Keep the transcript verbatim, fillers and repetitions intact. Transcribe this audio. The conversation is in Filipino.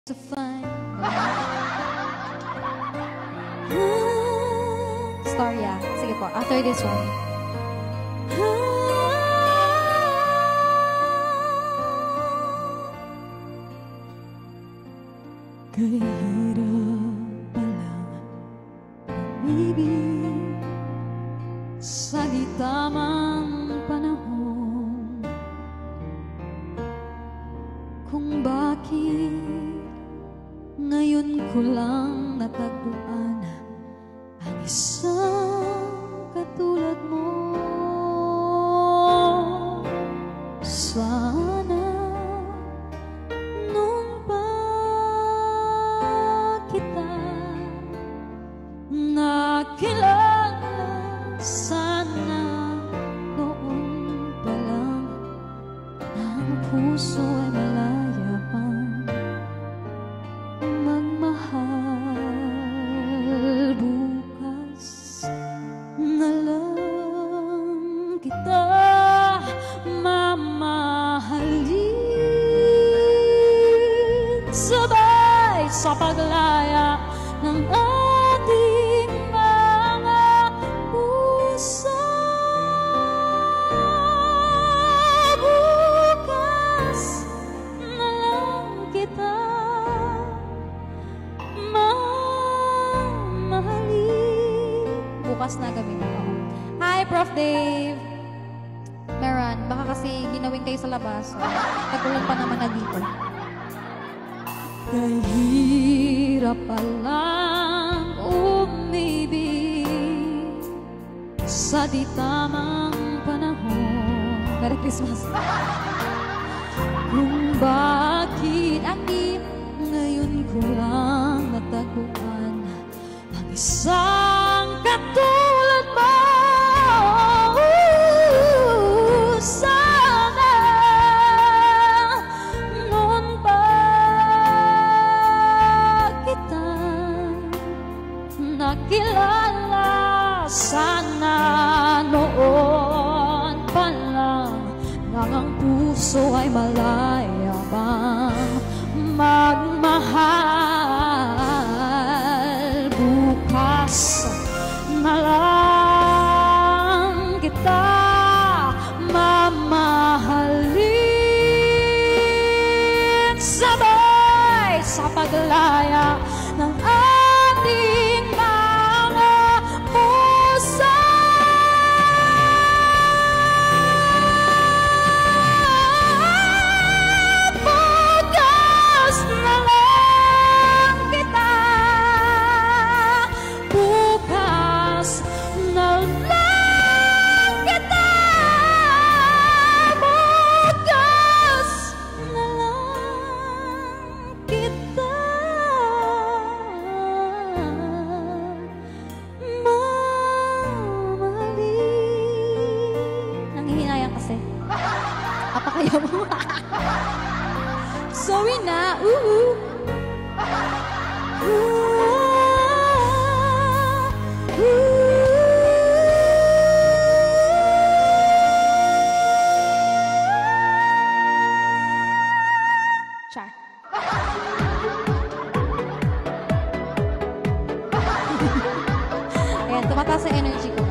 to find Storya. Sige po, after this one. Kay hirap palang umibig sa di tamang panahon, kung bakit ngayon ko lang natagpuan ang isang katulad mo. Sana noon pa kita nakilala, sana noon pa lang ang puso ay malaya pang magmahal. Bukas na lang kita mamahalin, sabay sa paglaya ng ating mga puso. Bukas na lang kita mamahalin. Bukas na gabi na. Hi, Prof Dave. Meron, baka kasi ginawin kayo sa labas. So, tagulan pa naman na dito. Kay hirap palang umibig sa di tamang panahon. Merry Christmas. Kung bakit aking ngayon ko lang natagpuan ang isang katulad mo. Sana noon pa kita nakilala, sana noon pa lang nang ang puso ay malaya pang magmahal. Bukas na lang kita mamahalin, sabay sa paglaya ng ating mga puso. Bukas na lang kita, bukas na lang kita, bukas na lang kita mamahalin. Nangihinayang kasi. Apakaya mo. Sorry na, ooh. Char. Ayan, tumataas sa energy ko.